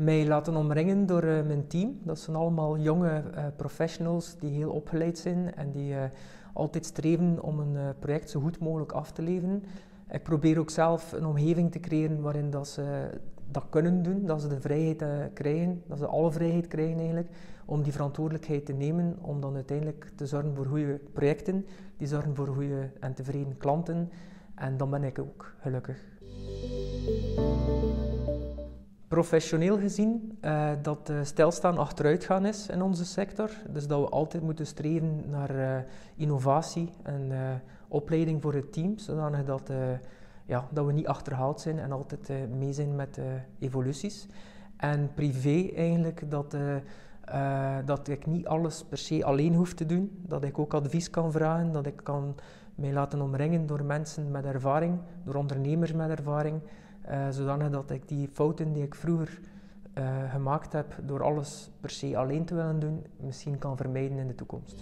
mij laten omringen door mijn team. Dat zijn allemaal jonge professionals die heel opgeleid zijn en die altijd streven om een project zo goed mogelijk af te leveren. Ik probeer ook zelf een omgeving te creëren waarin dat ze dat kunnen doen, dat ze de vrijheid krijgen, dat ze alle vrijheid krijgen eigenlijk, om die verantwoordelijkheid te nemen, om dan uiteindelijk te zorgen voor goede projecten, die zorgen voor goede en tevreden klanten. En dan ben ik ook gelukkig. Professioneel gezien dat stilstaan achteruitgaan is in onze sector. Dus dat we altijd moeten streven naar innovatie en opleiding voor het team, zodanig dat we niet achterhaald zijn en altijd mee zijn met evoluties. En privé eigenlijk dat ik niet alles per se alleen hoef te doen, dat ik ook advies kan vragen, dat ik kan mij laten omringen door mensen met ervaring, door ondernemers met ervaring, zodanig dat ik die fouten die ik vroeger gemaakt heb door alles per se alleen te willen doen, misschien kan vermijden in de toekomst.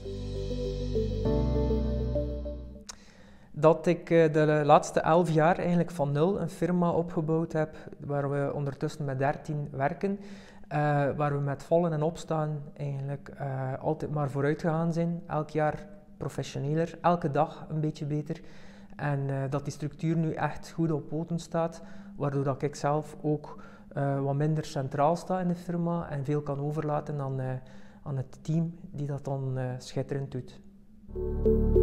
Dat ik de laatste 11 jaar eigenlijk van nul een firma opgebouwd heb, waar we ondertussen met 13 werken, waar we met vallen en opstaan eigenlijk altijd maar vooruit gegaan zijn, elk jaar professioneler, elke dag een beetje beter. En dat die structuur nu echt goed op poten staat, waardoor dat ik zelf ook wat minder centraal sta in de firma en veel kan overlaten aan het team die dat dan schitterend doet.